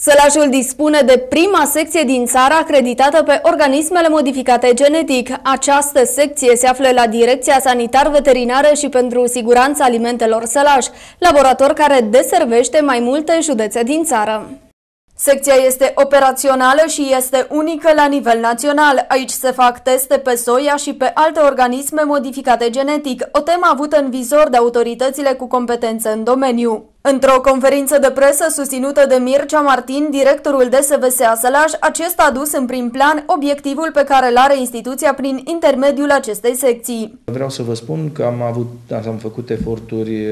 Sălajul dispune de prima secție din țară acreditată pe organismele modificate genetic. Această secție se află la Direcția Sanitar-Veterinară și pentru Siguranța Alimentelor Sălaj, laborator care deservește mai multe județe din țară. Secția este operațională și este unică la nivel național. Aici se fac teste pe soia și pe alte organisme modificate genetic, o temă avută în vizor de autoritățile cu competență în domeniu. Într-o conferință de presă susținută de Mircea Martin, directorul DSVSA Sălaj, acesta a dus în prim plan obiectivul pe care îl are instituția prin intermediul acestei secții. Vreau să vă spun că am făcut eforturi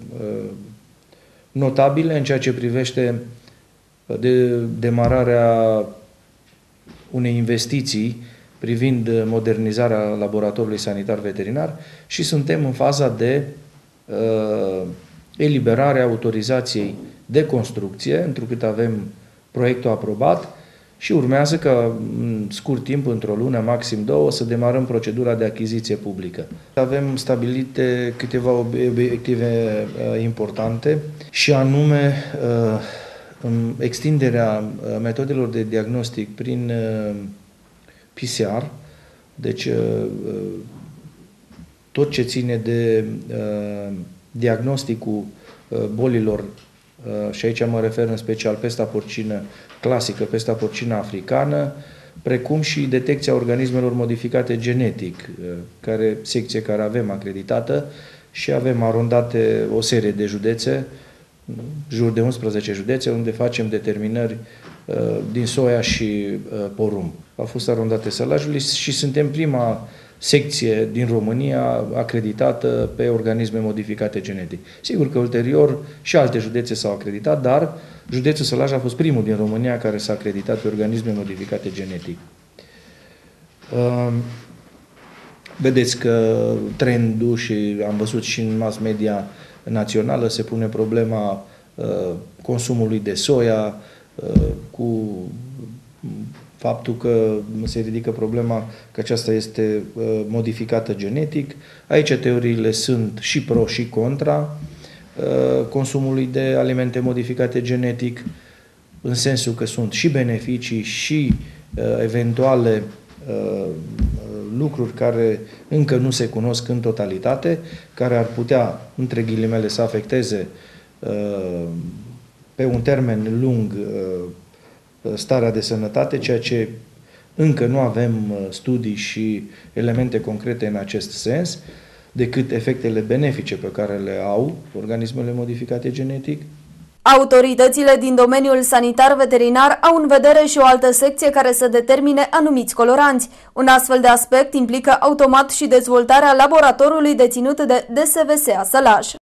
notabile în ceea ce privește de demararea unei investiții privind modernizarea laboratorului sanitar-veterinar și suntem în faza de eliberare a autorizației de construcție, întrucât avem proiectul aprobat și urmează ca în scurt timp, într-o lună, maxim două, să demarăm procedura de achiziție publică. Avem stabilite câteva obiective importante și anume extinderea metodelor de diagnostic prin PCR, deci tot ce ține de diagnosticul bolilor, și aici mă refer în special pesta porcină clasică, pesta porcină africană, precum și detecția organismelor modificate genetic, secție care avem acreditată și avem arondate o serie de județe, jur de 11 județe, unde facem determinări din soia și porumb. Au fost arondate Sălajului și suntem prima secție din România acreditată pe organisme modificate genetic. Sigur că ulterior și alte județe s-au acreditat, dar județul Sălaj a fost primul din România care s-a acreditat pe organisme modificate genetic. Vedeți că trendul, și am văzut și în mass media națională, se pune problema consumului de soia, cu faptul că se ridică problema că aceasta este modificată genetic. Aici teoriile sunt și pro și contra consumului de alimente modificate genetic, în sensul că sunt și beneficii și eventuale lucruri care încă nu se cunosc în totalitate, care ar putea, între ghilimele, să afecteze pe un termen lung starea de sănătate, ceea ce încă nu avem studii și elemente concrete în acest sens, decât efectele benefice pe care le au organismele modificate genetic. Autoritățile din domeniul sanitar-veterinar au în vedere și o altă secție care să determine anumiți coloranți. Un astfel de aspect implică automat și dezvoltarea laboratorului deținut de DSVSA Sălaj.